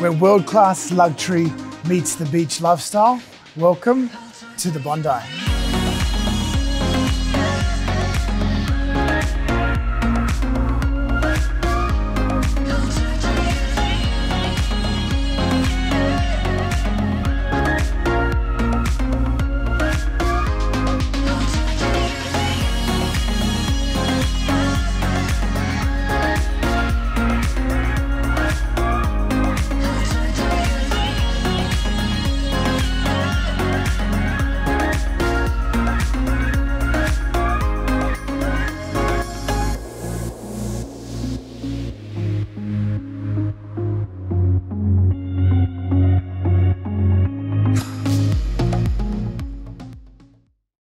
where world-class luxury meets the beach lifestyle. Welcome to the Bondi.